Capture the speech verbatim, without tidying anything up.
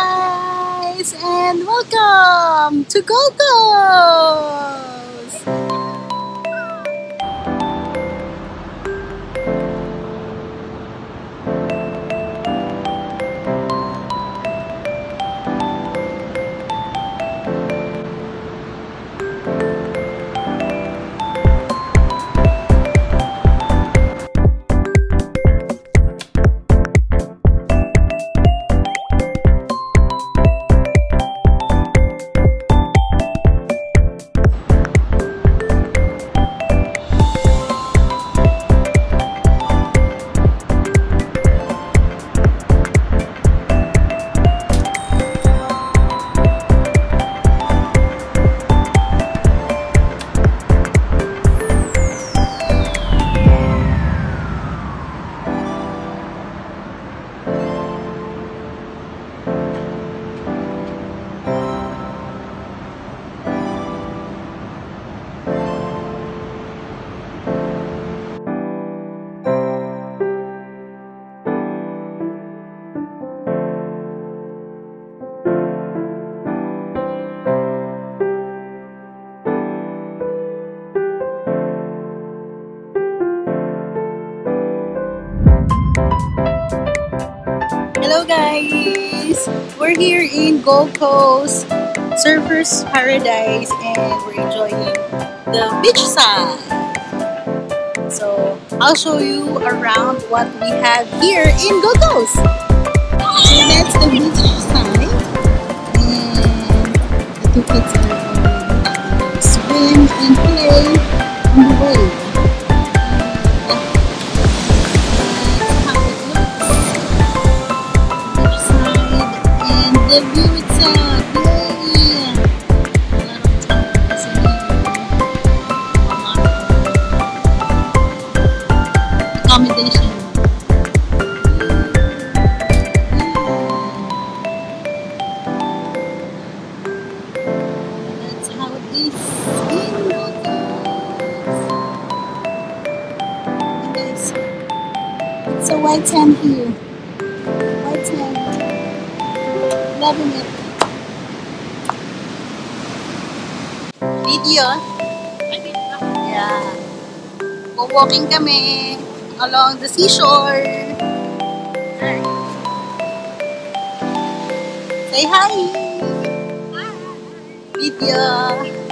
guys, and welcome to Gold Coast! Hello guys! We're here in Gold Coast, Surfers Paradise, and we're enjoying the beach side. So I'll show you around what we have here in Gold Coast. So that's the beach side, and the two kids are going to swim and play on the wave. The view itself, yay! A lot of towers and accommodation. That's how it is in Gold Coast. Guys, it's a white sand here. White sand. Loving it. Video. Yeah. Walking kami along the seashore. Hi. Say hi. Hi. Video.